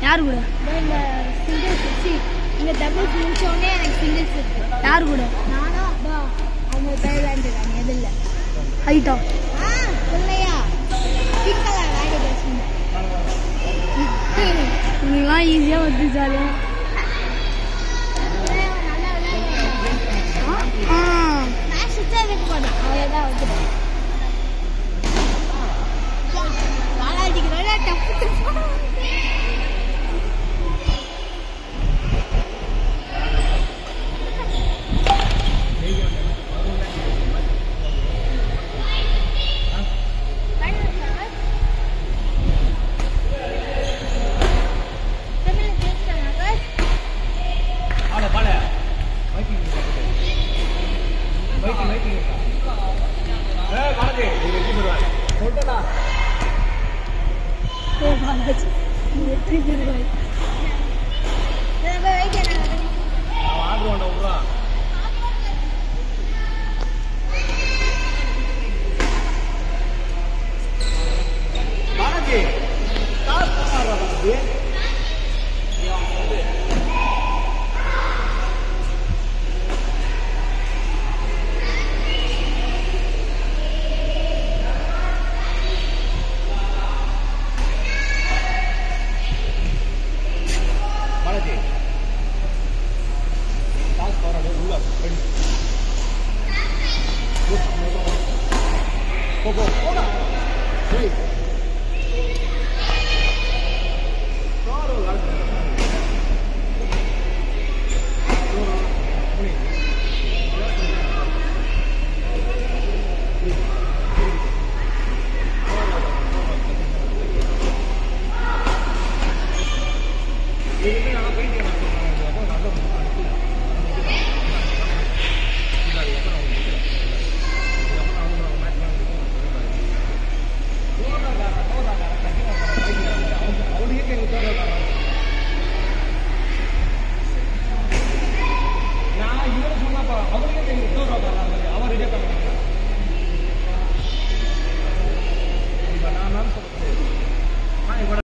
யார் கூட? இந்த சிங்கிள்ஸ் இந்த டபுள்ஸ் முடிச்சோடனே எனக்கு சிங்கிள்ஸ் இருக்கு. யார் கூட? நானும் அப்பா அவங்க பேர் விளையாண்டுருக்காங்க. எதில் ஹைட்டா? இல்லையா பிங்க் கலர் வாங்கி பேசுங்க. உனக்குலாம் ஈஸியாக வந்து ஜாலியாக. நான் சுத்தா வைக்க மாட்டேன். அவ்வளோதான் வந்துட்டேன். காலாடிக்கிறோம் டப்பு Stop.